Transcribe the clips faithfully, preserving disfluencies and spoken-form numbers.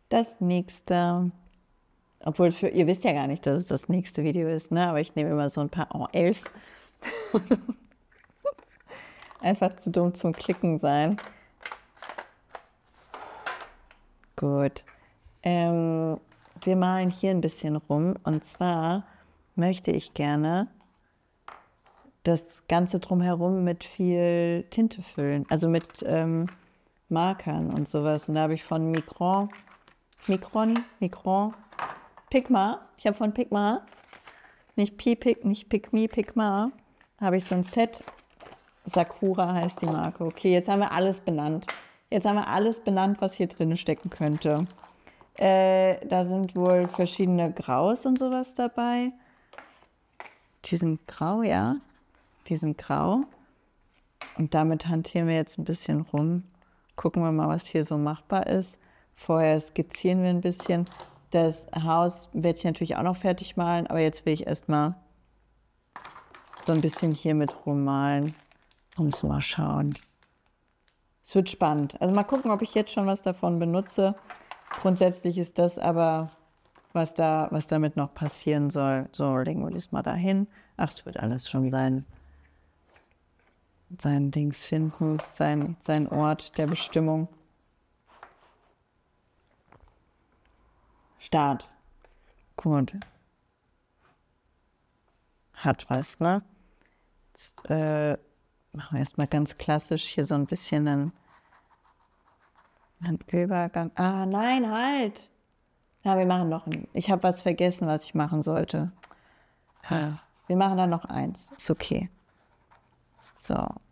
Das nächste, obwohl für, ihr wisst ja gar nicht, dass es das nächste Video ist, ne? Aber ich nehme immer so ein paar en els. Einfach zu dumm zum Klicken sein. Gut. Ähm, wir malen hier ein bisschen rum. Und zwar möchte ich gerne das Ganze drumherum mit viel Tinte füllen. Also mit ähm, Markern und sowas. Und da habe ich von Micron, Micron, Micron, Pigma. Ich habe von Pigma, nicht Pi-Pic, nicht Pigme, Pigma, habe ich so ein Set. Sakura heißt die Marke. Okay, jetzt haben wir alles benannt. Jetzt haben wir alles benannt, was hier drin stecken könnte. Äh, da sind wohl verschiedene Graus und sowas dabei. Die sind grau, ja. Die sind grau. Und damit hantieren wir jetzt ein bisschen rum. Gucken wir mal, was hier so machbar ist. Vorher skizzieren wir ein bisschen. Das Haus werde ich natürlich auch noch fertig malen, aber jetzt will ich erstmal so ein bisschen hier mit rummalen. Und mal schauen. Es wird spannend. Also mal gucken, ob ich jetzt schon was davon benutze. Grundsätzlich ist das aber, was, da, was damit noch passieren soll. So, legen wir das mal dahin. Ach, es wird alles schon sein. Sein Dings finden, sein, sein Ort der Bestimmung. Start. Gut. Hat was, ne? Jetzt, äh, machen wir erstmal ganz klassisch hier so ein bisschen einen, einen Übergang. Ah, nein, halt! Ja, wir machen noch ein. Ich habe was vergessen, was ich machen sollte. Ja, wir machen dann noch eins. Ist okay. So.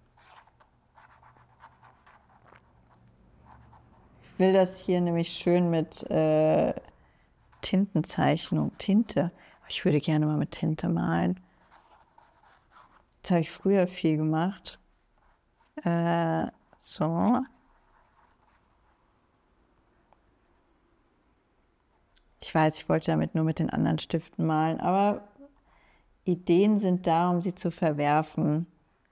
Ich will das hier nämlich schön mit äh, Tintenzeichnung, Tinte. Ich würde gerne mal mit Tinte malen. Das habe ich früher viel gemacht. Äh, so. Ich weiß, ich wollte damit nur mit den anderen Stiften malen, aber Ideen sind da, um sie zu verwerfen.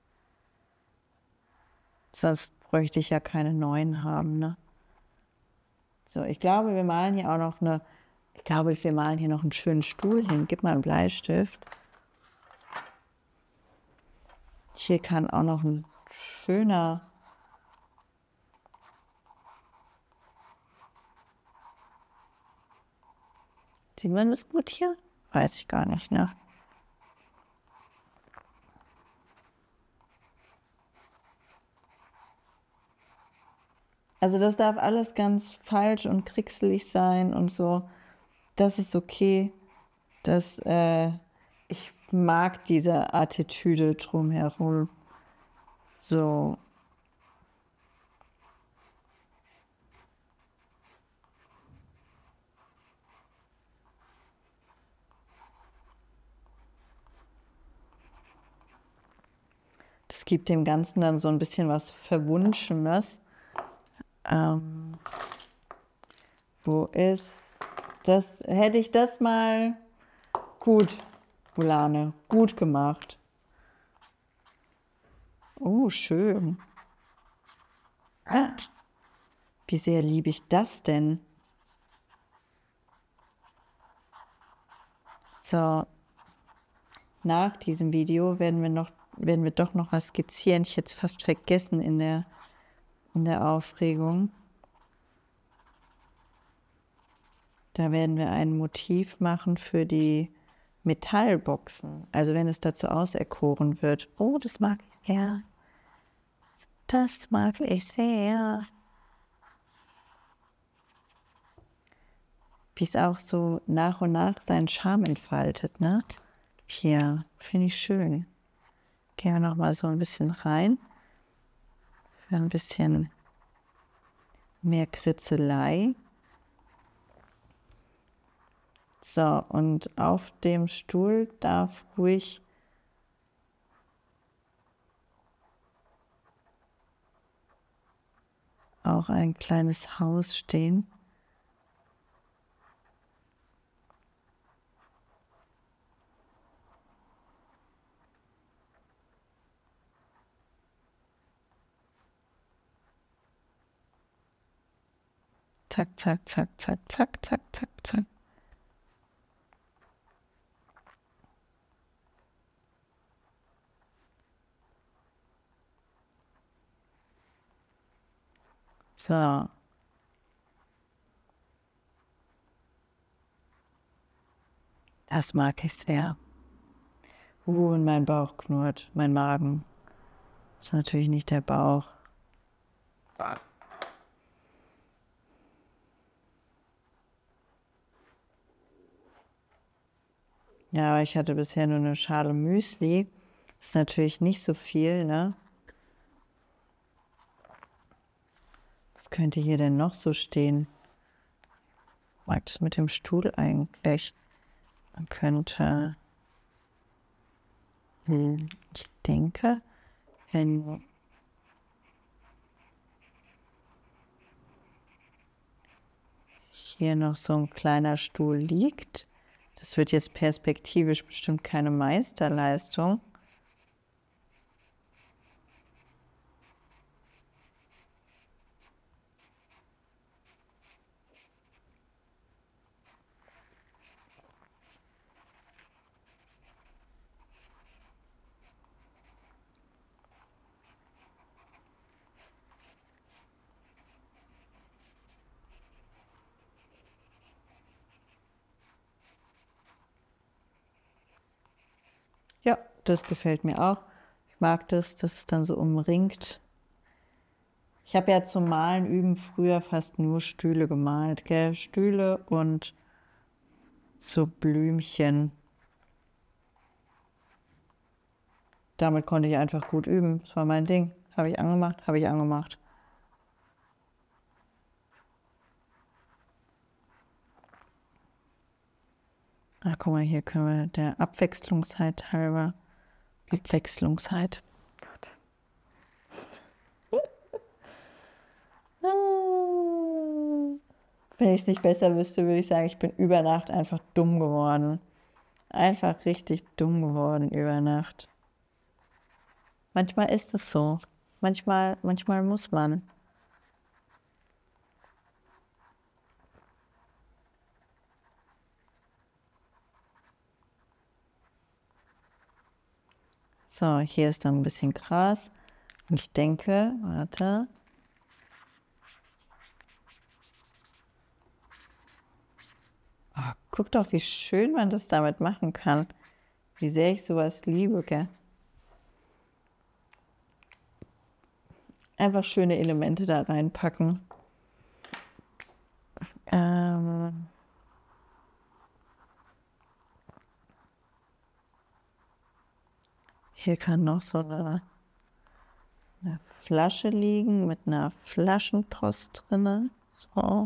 Sonst bräuchte ich ja keine neuen haben, ne? So, ich glaube, wir malen hier auch noch eine, ich glaube, wir malen hier noch einen schönen Stuhl hin. Gib mal einen Bleistift. Hier kann auch noch ein schöner, sieht man das gut hier? Weiß ich gar nicht, ne? Also das darf alles ganz falsch und krickselig sein und so. Das ist okay. Das, äh, ich mag diese Attitüde drumherum. So. Das gibt dem Ganzen dann so ein bisschen was Verwunschenes. Ähm, wo ist das? Hätte ich das mal gut, Ulane, gut gemacht. Oh, schön. Ah, wie sehr liebe ich das denn? So, nach diesem Video werden wir, noch, werden wir doch noch was skizzieren. Ich hätte es fast vergessen in der, in der Aufregung. Da werden wir ein Motiv machen für die Metallboxen. Also wenn es dazu auserkoren wird. Oh, das mag ich sehr. Das mag ich sehr. Wie es auch so nach und nach seinen Charme entfaltet, ne? Hier, finde ich schön. Gehen wir noch mal so ein bisschen rein. Für ein bisschen mehr Kritzelei. So, und auf dem Stuhl darf ruhig auch ein kleines Haus stehen. zack, zack, zack, zack, zack, zack, zack, zack. So. Das mag ich sehr. Uh, und mein Bauch knurrt, mein Magen. Das ist natürlich nicht der Bauch. Ja, aber ich hatte bisher nur eine Schale Müsli. Ist natürlich nicht so viel, ne? Was könnte hier denn noch so stehen? Ich mag das mit dem Stuhl eigentlich. Man könnte, hm, ich denke, wenn hier noch so ein kleiner Stuhl liegt, das wird jetzt perspektivisch bestimmt keine Meisterleistung. Ja, das gefällt mir auch. Ich mag das, dass es dann so umringt. Ich habe ja zum Malen üben früher fast nur Stühle gemalt, gell? Stühle und so Blümchen. Damit konnte ich einfach gut üben. Das war mein Ding. Habe ich angemacht, habe ich angemacht. Ah, guck mal, hier können wir der Abwechslungsheit halber. Abwechslungsheit. Gott. Wenn ich es nicht besser wüsste, würde ich sagen, ich bin über Nacht einfach dumm geworden. Einfach richtig dumm geworden über Nacht. Manchmal ist es so. Manchmal, manchmal muss man. So, hier ist dann ein bisschen Gras. Und ich denke, warte. Oh, guck doch, wie schön man das damit machen kann. Wie sehr ich sowas liebe, gell? Einfach schöne Elemente da reinpacken. Ähm Hier kann noch so eine, eine Flasche liegen mit einer Flaschenpost drin. So.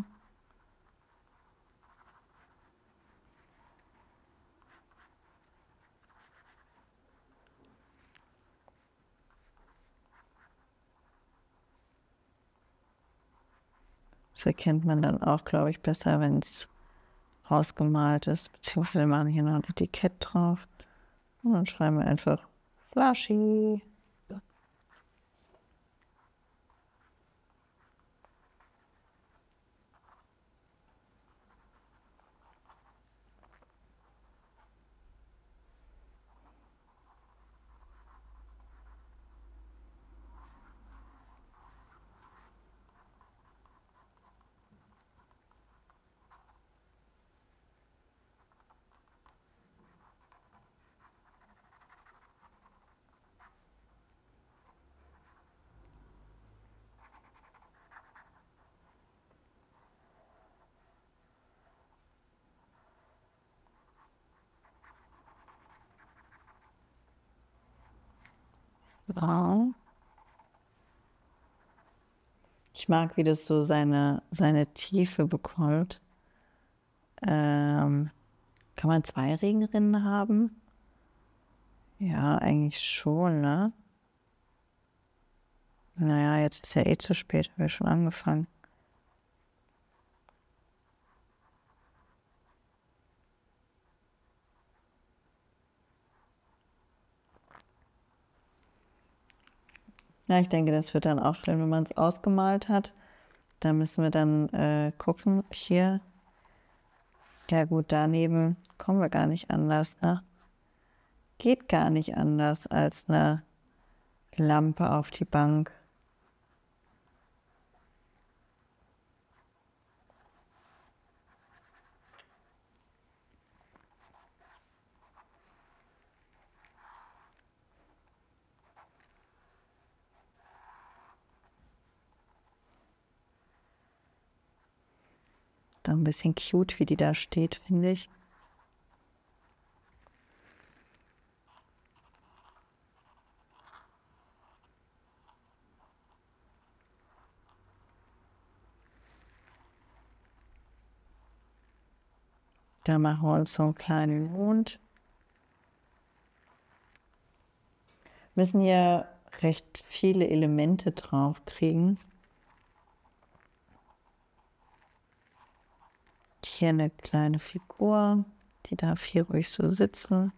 Das erkennt man dann auch, glaube ich, besser, wenn es rausgemalt ist. Beziehungsweise wir machen hier noch ein Etikett drauf. Und dann schreiben wir einfach Flaschi. So. Ich mag, wie das so seine, seine Tiefe bekommt. Ähm, kann man zwei Regenrinnen haben? Ja, eigentlich schon, ne? Naja, jetzt ist ja eh zu spät, haben wir schon angefangen. Ja, ich denke, das wird dann auch schön, wenn man es ausgemalt hat. Da müssen wir dann äh, gucken. Hier. Ja gut, daneben kommen wir gar nicht anders, ne? Geht gar nicht anders als eine Lampe auf die Bank. Da ein bisschen cute, wie die da steht, finde ich. Da machen wir uns so einen kleinen Mond. Müssen hier recht viele Elemente drauf kriegen. Hier eine kleine Figur, die darf hier ruhig so sitzen.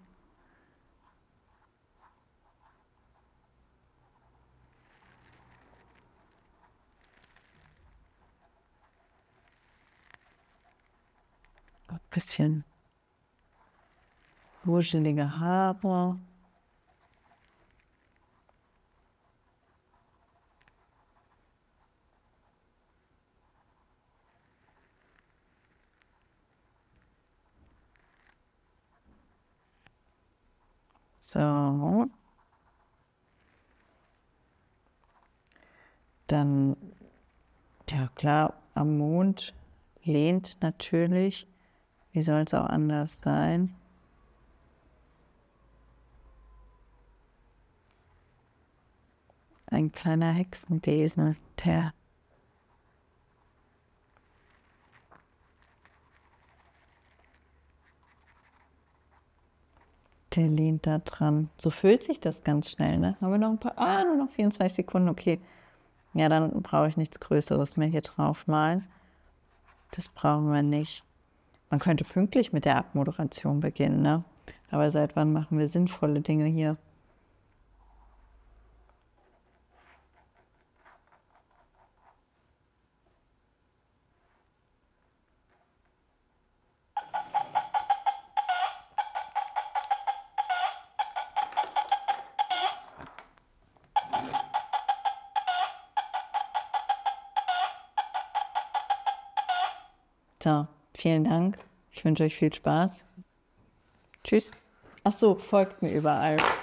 Ein bisschen wuschelige Haare. So. Dann, ja klar, am Mond lehnt natürlich. Wie soll es auch anders sein? Ein kleiner Hexenbesen, der Der lehnt da dran. So füllt sich das ganz schnell, ne? Haben wir noch ein paar. Ah, nur noch vierundzwanzig Sekunden, okay. Ja, dann brauche ich nichts Größeres mehr hier drauf malen. Das brauchen wir nicht. Man könnte pünktlich mit der Abmoderation beginnen, ne? Aber seit wann machen wir sinnvolle Dinge hier? So, vielen Dank. Ich wünsche euch viel Spaß. Tschüss. Ach so, folgt mir überall.